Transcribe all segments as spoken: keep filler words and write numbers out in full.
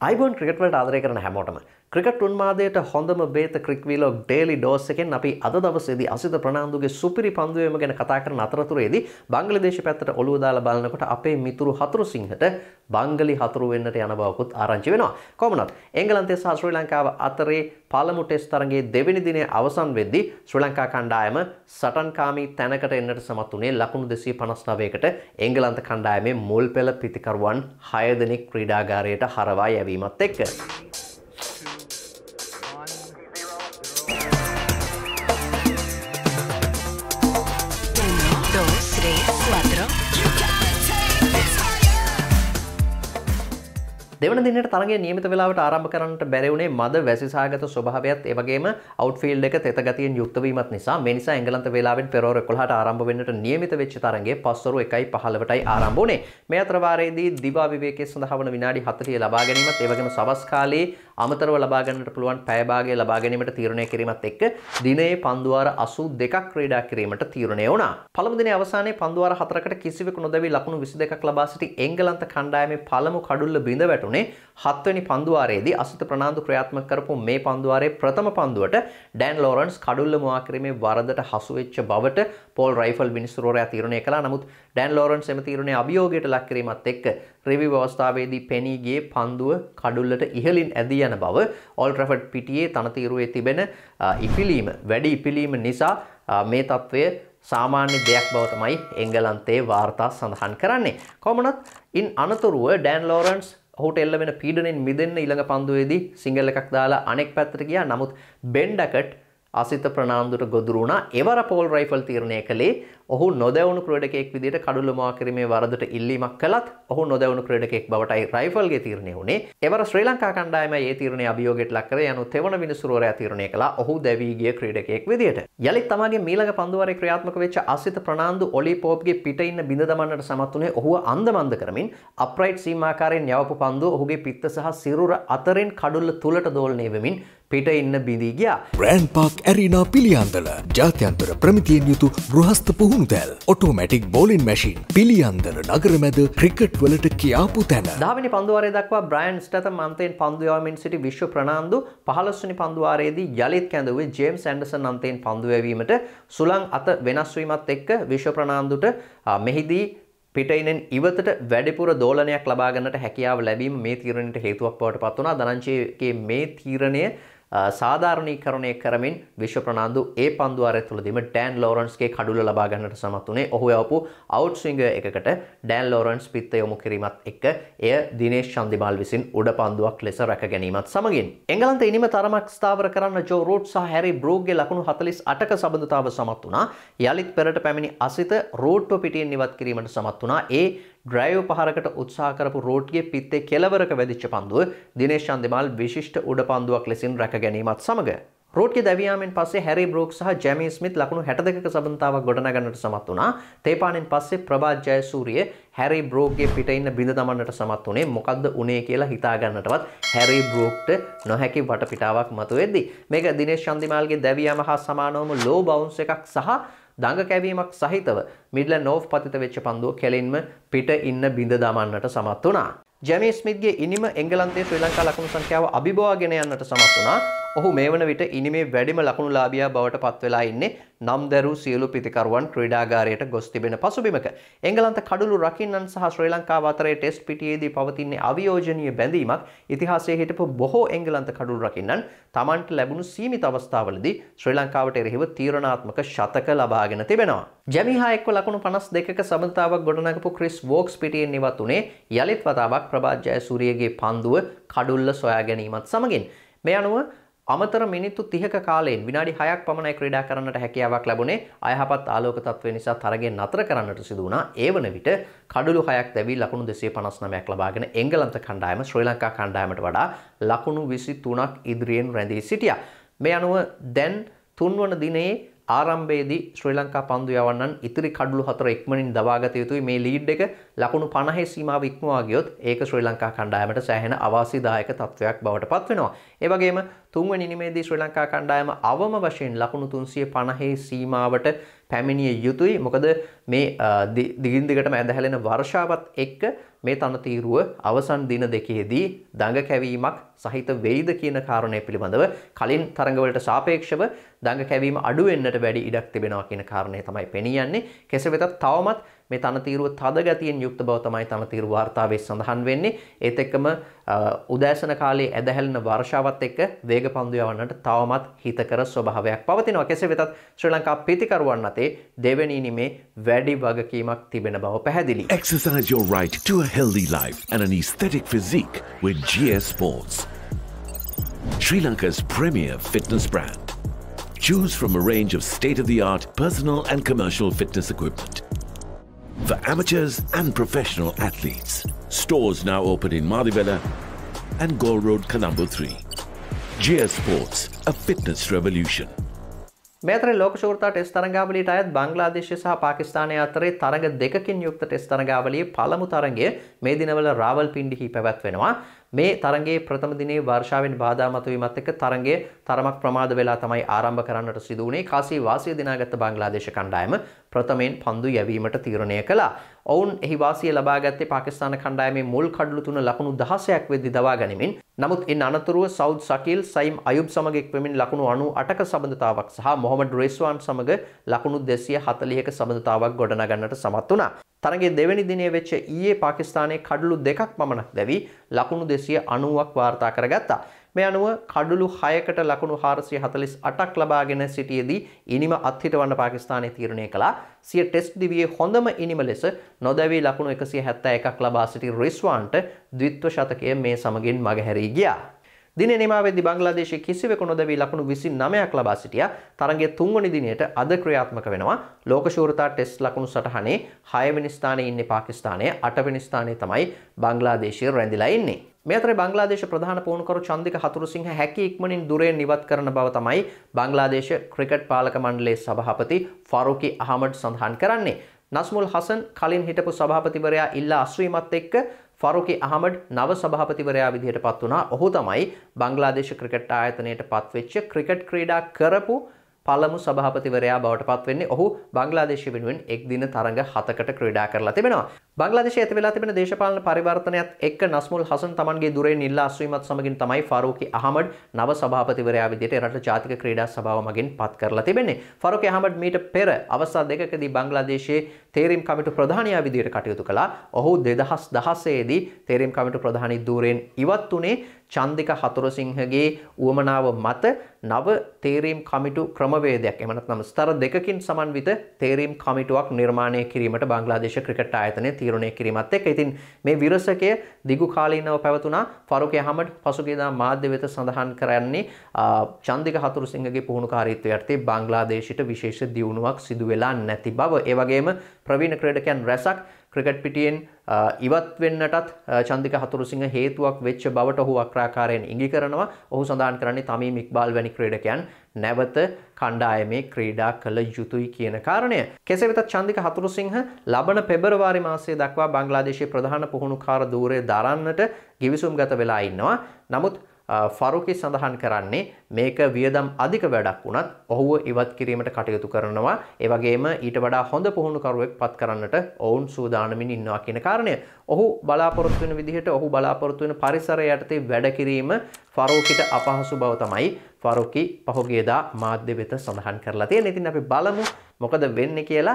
අයිබෝන් ක්‍රිකට් වලට ආදරය කරන හැමෝටම ක්‍රිකට් උන්මාදයට හොඳම බේත ක්‍රික් වීලොග් ඩේලි ඩෝස් එකෙන් අපි අද දවසේදී අසිත ප්‍රනාන්දුගේ සුපිරි පන්දුවේම ගැන කතා කරන අතරතුරේදී බංග්ලාදේශ පැත්තට ඔළුව දාලා බලනකොට අපේ මිතුරු හතුරු සිංහට බංගලි හතුරු වෙන්නට යන බවකුත් ආරංචි වෙනවා. කොහොමනත් එංගලන්තය සහ ශ්‍රී ලංකාව අතරේ පළමු ටෙස්ට් තරඟයේ දෙවෙනි දිනේ අවසන් වෙද්දී ශ්‍රී ලංකා කණ්ඩායම සටන්කාමී තැනකට එන්නට සමත් වුණේ ලකුණු දෙසිය පනස් නවයකට එංගලන්ත කණ්ඩායමේ මුල් පෙළ පිතිකරුවන් හය දෙනෙක් ක්‍රීඩාගාරයට හරවා යැවීමත් එක්ක. දෙවන දිනට තරගයේ නියමිත වේලාවට ආරම්භ කරන්නට බැරි වුණේ මද වැසිසහගත ස්වභාවයත් ඒ වගේම අවුට්ෆීල්ඩ් එක තෙත ගතියෙන් යුක්ත වීමත් නිසා මේ නිසා එංගලන්ත වේලාවෙන් පෙරවරු එකොළහට ආරම්භ වෙන්නට නියමිත වෙච්ච තරගයේ පස්වරු එකයි පහළොවටයි ආරම්භ වුණේ. මේ අතර වාරයේදී දිවා විවේකයේ සඳහා වන විනාඩි හතළිහ ලබා ගැනීමත් ඒ වගේම සවස් කාලයේ අමතරව ලබා ගන්නට පුළුවන් පැය භාගය ලබා ගැනීමට තීරණය කිරීමත් එක්ක දිනයේ පන්දුවාර අසූ දෙකක් ක්‍රීඩා කිරීමට තීරණය වුණා. පළමු දිනේ අවසානයේ පන්දුවාර හතරකට කිසිවෙකු නොදැවි ලකුණු විසි දෙකක් ලබා සිටි එංගලන්ත කණ්ඩායමේ පළමු කඩුල්ල බිඳ වැටුනේ හත්වෙනි පන්දුවාරයේදී අසිත ප්‍රනාන්දු ක්‍රියාත්මක කරපු මේ පන්දුවාරයේ ප්‍රථම පන්දුවට ඩෑන් ලෝරන්ස් කඩුල්ල මුවා කිරීමේ වරදට හසු වෙච්ච බවට පෝල් රයිෆල් විනිසුරුවරයා තීරණය කළා. නමුත් ඩෑන් ලෝරන්ස් එම තීරණය අභියෝගයට ලක් කිරීමත් එක්ක රිවිව් අවස්ථාවේදී පෙනී ගියේ පන්දුව කඩුල්ලට ඉහළින් ඇදී යන බව ඕල්ඩ් ට්‍රැෆර්ඩ් පිටියේ තනතිරුවේ තිබෙන ඉපිලීම වැඩි ඉපිලීම නිසා මේ තත්ත්වය සාමාන්‍ය දෙයක් බව තමයි එංගලන්තයේ වාර්තා සඳහන් කරන්නේ. කොහොමනත් ඉන් අනතුරුව ඩෑන් ලෝරන්ස් ඔහුට එල්ල වෙන පීඩනෙන් මිදෙන්න ඊළඟ පන්දුවේදී සිංගල් එකක් දාලා අනෙක් පැත්තට ගියා. නමුත් බෙන් ඩකට් අසිත ප්‍රනාන්දුට ගොදුරු වුණා. එවර පෝල් රයිෆල් තීරණය කළේ ඔහු නොදැවුණු ක්‍රීඩකයෙක් විදිහට කඩුල්ල මුවා කිරීමේ වරදට ඉල්ලීමක් කළත් ඔහු නොදැවුණු ක්‍රීඩකයෙක් බවටයි රයිෆල්ගේ තීරණය වුණේ. එවර ශ්‍රී ලංකා කණ්ඩායම මේ තීරණය අභියෝගයට ලක් කරේ යනු තෙවන විනිසුරුවරයා තීරණය කළා ඔහු දැවී ගිය ක්‍රීඩකයෙක් විදිහට. යලිත් තමාගේ මීළඟ පන්දුවාරේ ක්‍රියාත්මක වෙච්ච අසිත ප්‍රනාන්දු ඔලි පොප්ගේ පිට ඉන්න බිඳ දමන්නට සමත් වුණේ ඔහුව අන්දමන්ද කරමින් අප්‍රයිට් සීමාකාරයෙන් යවපු පන්දුව ඔහුගේ පිත්ත සහ සිරුර අතරින් කඩුල්ල තුලට දෝලණය වෙමින් පිට ඉන්න බිඳී ගියා. ග්‍රෑන්ඩ් පාක් ඇරීනා පිළියන්දල ජාත්‍යන්තර ප්‍රමිතියෙන් යුතු ගෘහස්ත පුහුණු තැල් ඔටෝමැටික් බෝලින් මැෂින් පිළියන්දල නගර මැද ක්‍රිකට් වලට කියාපු තැන. දහවෙනි පන්දුවාරයේ දක්වා බ්‍රයන් ස්ටැතම් අන්තයෙන් පන්දු යවමින් සිටි විශ්ව ප්‍රනාන්දු පහළොස්වෙනි පන්දුවාරයේදී යලිත් කැඳවුවේ ජේම්ස් ඇන්ඩර්සන් අන්තයෙන් පන්දු යැවීමට සුළං අත වෙනස් වීමත් එක්ක විශ්ව ප්‍රනාන්දුට මෙහිදී පිටයිනෙන් ඉවතට වැඩිපුර දෝලනයක් ලබා ගන්නට හැකියාව ලැබීම මේ තීරණයට හේතුවක් බවට පත් වුණා. ධනංජයගේ මේ තීරණය සාධාරණීකරණය කරමින් විශ්ව ප්‍රනාන්දු ඒ පන්දුවාරය තුළදීම ඩෑන් ලෝරන්ස්ගේ කඩුල ලබා ගන්නට සමත් වුණේ. ඔහු යවපු අවුට් ස්විංගර් එකකට ඩෑන් ලෝරන්ස් පිත්ත යොමු කිරීමත් එක්ක එය දිනේෂ් චන්දිමාල් විසින් උඩ පන්දුවක් ලෙස රැක ගැනීමත් සමගින් එංගලන්ත ඉනිම තරමක් ස්ථාවර කරන්න ජෝ රූට් සහ හැරි බ්‍රූක්ගේ ලකුණු හතළිස් අටක සබඳතාව සමත් වුණා. යලිත් පෙරට පැමිණි අසිත රූට්ව පිටියෙන් ඉවත් කිරීමට සමත් වුණා. ඒ ඩ්‍රයිව් පහරකට උත්සාහ කරපු රෝට්ගේ පිත්තේ කෙළවරක වැදිච්ච පන්දුව දිනේෂ් චන්දිමාල් විශිෂ්ට උඩ පන්දුවක් ලෙසින් රැක ගැනීමත් සමග රෝට්ගේ දැවියාමෙන් පස්සේ හැරි බ්‍රූක් සහ ජැමී ස්මිත් ලකුණු හැට දෙකක සබඳතාවක් ගොඩනගන්නට සමත් වුණා. තේපානෙන් පස්සේ ප්‍රභාත් ජයසූරිය හැරි බ්‍රූක්ගේ පිට ඉන්න බිඳ දමන්නට සමත් වුණේ. මොකද්ද උනේ කියලා හිතා ගන්නටවත් හැරි බ්‍රූක්ට නොහැකි වටපිටාවක් මතුවෙද්දී මේක දිනේෂ් චන්දිමාල්ගේ දැවියාම හා සමානවම ලෝ බවුන්ස් එකක් සහ දඟ කැවීමක් සහිතව මිඩ්ලන් ඕෆ් පතිත වෙච්ච පන්දුව කෙලින්ම පිට ඉන්න බිඳ දමන්නට සමත් වුණා. ජැමී ස්මිත්ගේ ඉනිම එංගලන්තයේ ශ්‍රී ලංකා ලකුණු සංඛ්‍යාව අභිබවාගෙන යන්නට සමත් වුණා. ඔහු මේ වන විට ඉනිමේ වැඩිම ලකුණුලාභියා බවට පත් වෙලා ඉන්නේ නම් දැරූ සියලු පිතිකරුවන් ක්‍රීඩාගාරයට ගොස් තිබෙන පසුබිමක. එංගලන්ත කඩුළු රකින්නන් සහ ශ්‍රී ලංකාව අතරේ ටෙස්ට් පිටියේදී පවතින අවියෝජනීය බැඳීමක් ඉතිහාසයේ හිටපු බොහෝ එංගලන්ත කඩුළු රකින්නන් Tamanට ලැබුණු සීමිත අවස්ථාවලදී ශ්‍රී ලංකාවට එරෙහිව තීරණාත්මක ශතක ලබාගෙන තිබෙනවා. ජැමී හා එක්ව ලකුණු පනස් දෙකක සබඳතාවක් ගොඩනගපු ක්‍රිස් වෝක්ස් පිටියෙන් ඉවත් වුණේ යලිත් වතාවක් ප්‍රභාත් ජයසූරියගේ පන්දුව කඩුල්ල සොයා ගැනීමත් සමගින්. මේ අනුව අමතර මිනිත්තු තිහක කාලයෙන් විනාඩි හයක් පමණයි ක්‍රීඩා කරන්නට හැකියාවක් ලැබුණේ. අයහපත් ආලෝක තත්ත්වය නිසා තරගය නතර කරන්නට සිදු වුණා. ඒ වන විට කඩුළු හයක් දැවී ලකුණු දෙසිය පනස් නවයක් ලබාගෙන එංගලන්ත කණ්ඩායම ශ්‍රී ලංකා කණ්ඩායමට වඩා ලකුණු විසි තුනක් ඉදිරියෙන් රැඳී සිටියා. මේ අනුව දැන් තුන්වන දිනයේ ආරම්භයේදී ශ්‍රී ලංකා පන්දු යවන්නන් ඉතිරි කඩුළු හතර ඉක්මනින් දවාගත යුතුයි. මේ ලීඩ් එක ලකුණු පනහේ සීමාව ඉක්මවා ගියොත් ඒක ශ්‍රී ලංකා කණ්ඩායමට සෑහෙන අවාසිදායක තත්ත්වයක් බවට පත් වෙනවා. ඒ වගේම තුන්වෙනි ඉනිමේදී ශ්‍රී ලංකා කණ්ඩායම අවම වශයෙන් ලකුණු තුන්සිය පනහේ සීමාවට පැමිණිය යුතුයි. මොකද මේ දිගින් දිගටම ඇදහැලෙන වර්ෂාවත් එක්ක මේ තනතිරුව අවසන් දින දෙකේදී දඟ කැවීමක් සහිත වෙයිද කියන කාරණය පිළිබඳව කලින් තරඟවලට සාපේක්ෂව දඟ කැවීම අඩු වෙන්නට වැඩි ඉඩක් තිබෙනවා කියන කාරණය තමයි පෙනී යන්නේ. කෙසේ වෙතත් තවමත් මේ තනතිරුව තද ගතියෙන් යුක්ත බව තමයි තනතිරු වාර්තාවේ සඳහන් වෙන්නේ. ඒත් එක්කම උදෑසන කාලයේ ඇදහැලෙන වර්ෂාවත් එක්ක වේග පන්දු යවන්නට තවමත් හිතකර ස්වභාවයක් පවතිනවා. කෙසේ වෙතත් ශ්‍රී ලංකා පිතිකරුවන් අතේ දෙවැනි ඉනිමේ වැඩි වගකීමක් තිබෙන බව පැහැදිලි. Exercise your right to a healthy life and an aesthetic physique with G S Sports. Sri Lanka's premier fitness brand. Choose from a range of state-of-the-art personal and commercial fitness equipment for amateurs and professional athletes. Stores now open in Madivela and Gaul Road, Colombo three. G S Sports, a fitness revolution. මේ අතරේ ලෝක ශූරතා test තරඟාවලියට අයත් බංග්ලාදේශය සහ පාකිස්තානය අතරේ තරඟ දෙකකින් යුක්ත test තරඟාවලියේ පළමු තරඟය මේ දිනවල රාවල්පින්ඩිහි පැවැත්වෙනවා. මේ තරඟයේ ප්‍රථම දිනේ වර්ෂාවෙන් බාධා මතුවීමත් එක්ක තරඟය තරමක් ප්‍රමාද වෙලා තමයි ආරම්භ කරන්නට සිදු වුණේ. කාසී වාසිය දිනාගත් බංග්ලාදේශ කණ්ඩායම ප්‍රථමයෙන් පන්දු යැවීමට තීරණය කළා. ඔවුන් එහි වාසිය ලබා ගත්තේ පාකිස්තාන කණ්ඩායමේ මුල් කඩලු තුන ලකුණු දහසක් වෙද්දී දවා ගනිමින්. නමුත් ඉන් අනතුරුව සෞද් සකීල් සයිම් අයුබ් සමග එක්වෙමින් ලකුණු අනූ අටක සබඳතාවක් සහ මොහමඩ් රෙස්වාන් සමග ලකුණු දෙසිය හතළිහක සබඳතාවක් ගොඩනගන්නට සමත් වුණා. තරගයේ දෙවැනි දිනේ වෙච්ච ඊයේ පාකිස්තානයේ කඩලු දෙකක් පමණක් දැවි ලකුණු දෙසිය අනූවක් වාර්තා කරගත්තා. මේ අනුව කඩලු හයකට ලකුණු හාරසිය හතළිස් අටක් ලබාගෙන සිටියේදී ඉනිම අත්හිටවන්න පාකිස්තානය තීරණය කළා. සිය ටෙස්ට් දිවියේ හොඳම ඉනිම ලෙස නොදැවී ලකුණු එකසිය හැත්තෑ එකක් ලබා සිටි රිස්වාන්ට ද්විත්ව ශතකය මේ සමගින් මගහැරී ගියා. දිනේ නිමාවේදී බංග්ලාදේශයේ කිසිවෙකු නොදැවී ලකුණු විසිනමයක් ලබා සිටියා. තරගයේ තුන්වෙනි දිනයට අද ක්‍රියාත්මක වෙනවා. ලෝක ශූරතා ටෙස්ට් ලකුණු සටහනේ හයවෙනි ස්ථානයේ ඉන්නේ පාකිස්තානය, අටවෙනි ස්ථානයේ තමයි බංග්ලාදේශය රැඳිලා ඉන්නේ. මේ අතරේ බංග්ලාදේශ ප්‍රධාන පුහුණුකරු චන්දික හතුරුසිංහ හැකි ඉක්මනින් දුරෙන් ඉවත් කරන බව තමයි බංග්ලාදේශ ක්‍රිකට් පාලක මණ්ඩලයේ සභාපති ෆාරූකි අහමඩ් සඳහන් කරන්නේ. නස්මුල් හසන් කලින් හිටපු සභාපතිවරයා ඉල්ලා අස්වීමත් එක්ක ෆාරූකි අහමඩ් නව සභාපතිවරයා විදිහට පත් වුණා. ඔහු තමයි බංග්ලාදේශ ක්‍රිකට් ආයතනයට පත්වෙච්ච ක්‍රිකට් ක්‍රීඩා කරපු පළමු සභාපතිවරයා බවට පත් වෙන්නේ. ඔහු බංග්ලාදේශය වෙනුවෙන් එක් දින තරඟ හතකට ක්‍රීඩා කරලා තිබෙනවා. බංග්ලාදේශයේ ඇති වෙලා තිබෙන දේශපාලන පරිවර්තනයත් එක්ක නස්මුල් හසන් තමන්ගේ දුරෙන් ඉල්ලා අස්වීමත් සමගින් තමයි ෆාරූකි අහමඩ් නව සභාපතිවරයා විදිහට රට ජාතික ක්‍රීඩා සභාව මගින් පත් කරලා තිබෙන්නේ. ෆාරූකි අහමඩ් මීට පෙර අවස්ථා දෙකකදී බංග්ලාදේශයේ තේරීම් කමිටු ප්‍රධානියා විදිහට කටයුතු කළා. ඔහු දෙදහස් දහසේ දී තේරීම් කමිටු ප්‍රධානී ධූරයෙන් ඉවත් වුණේ චන්දික හතුරුසිංහගේ උවමනාව මත නව තේරීම් කමිටු ක්‍රමවේදයක් එහෙම නැත්නම් ස්තර දෙකකින් සමන්විත තේරීම් කමිටුවක් නිර්මාණය කිරීමට බංග්ලාදේශ ක්‍රිකට් ආයතනය තීරණය කිරීමත් එක්ක ඉතින් මේ විරසකය දිගු කාලීනව පැවතුණා. ෆාරූකි අහමඩ් පසුගියදා මාධ්‍ය වෙත සඳහන් කරන්නේ චන්දික හතුරුසිංහගේ පුහුණුකාරීත්වය යටතේ බංග්ලාදේශයට විශේෂ දියුණුවක් සිදු වෙලා නැති බව. ඒ වගේම ප්‍රවීණ ක්‍රීඩකයන් රැසක් ක්‍රිකට් පිටියෙන් ඉවත් වෙන්නටත් චන්දික හතුරුසිංහ හේතුවක් වෙච්ච බවට ඔහු අක්‍රාකාරයෙන් ඉඟි කරනවා. ඔහු සඳහන් කරන්නේ තමීම් ඉක්බාල් වැනි ක්‍රීඩකයන් නැවත කණ්ඩායමේ ක්‍රීඩා කළ යුතුයි කියන කාරණය. කෙසේ වෙතත් චන්දික හතුරුසිංහ ලබන පෙබරවාරි මාසයේ දක්වා බංග්ලාදේශයේ ප්‍රධාන පුහුණුකාර ධූරය දරන්නට ගිවිසුම්ගත වෙලා ඉන්නවා. නමුත් ෆාරූකි සඳහන් කරන්නේ මේක වියදම් අධික වැඩක් වුණත් ඔහුව ඉවත් කිරීමට කටයුතු කරනවා. ඒ වගේම ඊට වඩා හොඳ පුහුණුකරුවෙක් පත් කරන්නට ඔවුන් සූදානමින් ඉන්නවා කියන කාරණය. ඔහු බලාපොරොත්තු වෙන විදිහට ඔහු බලාපොරොත්තු වෙන පරිසරය යටතේ වැඩ කිරීම ෆාරූකිට අපහසු බව තමයි ෆාරූකි පහුගියදා මාධ්‍ය වෙත සඳහන් කරලා තියෙනවා. ඉතින් අපි බලමු මොකද වෙන්නේ කියලා.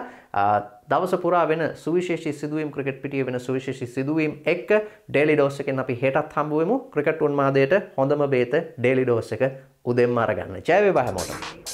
දවස පුරා වෙන සුවිශේෂී සිදුවීම් ක්‍රිකට් පිටියේ වෙන සුවිශේෂී සිදුවීම් එක්ක ඩේලි ඩෝස් එකෙන් අපි හෙටත් හම්බ වෙමු. ක්‍රිකට් උන්මාදයට හොඳම බේත ඩේලි ඩෝස් එක උදෙන්ම අරගන්න. ජය වේවා හැමෝටම.